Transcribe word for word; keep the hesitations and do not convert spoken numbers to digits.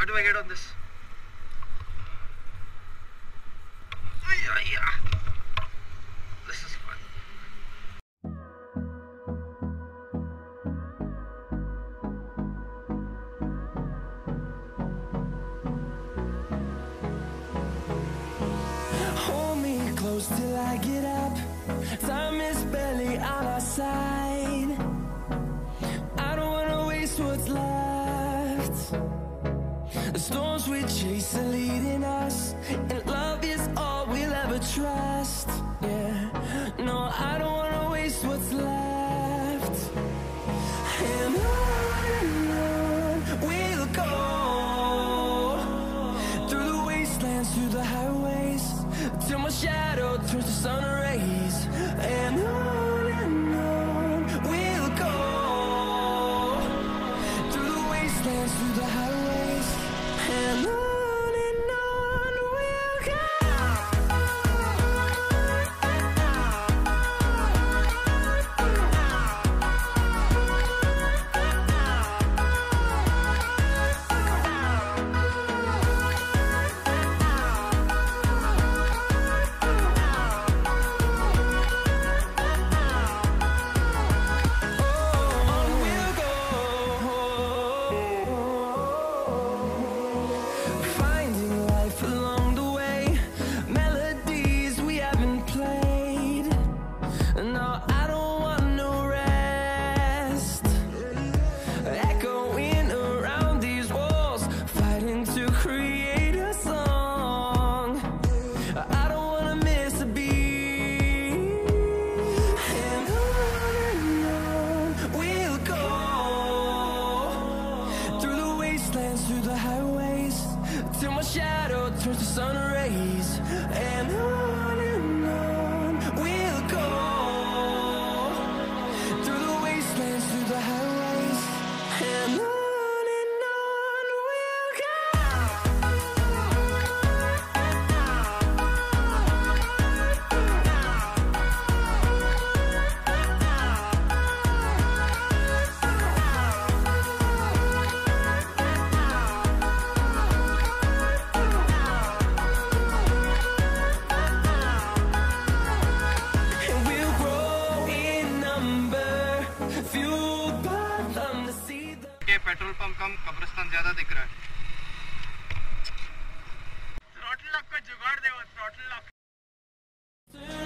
How do I get on this? This is fun. Hold me close till I get up. Time is barely on our side. I don't wanna waste what's left. The storms we chase are leading us, and love is all we'll ever trust. Yeah, no, I don't wanna waste what's left. And on and on we'll go, through the wastelands, through the highways, till my shadow turns to sun rays. And on and on we'll go, through the wastelands, through the highways, and on. Through the highways, till my shadow turns to sun rays. And on and on we'll go, through the wastelands, through the highways, and on. Petrol pump कम, कब्रिस्तान ज्यादा दिख रहा है। Throttle lock का जुगाड़ दे, throttle lock.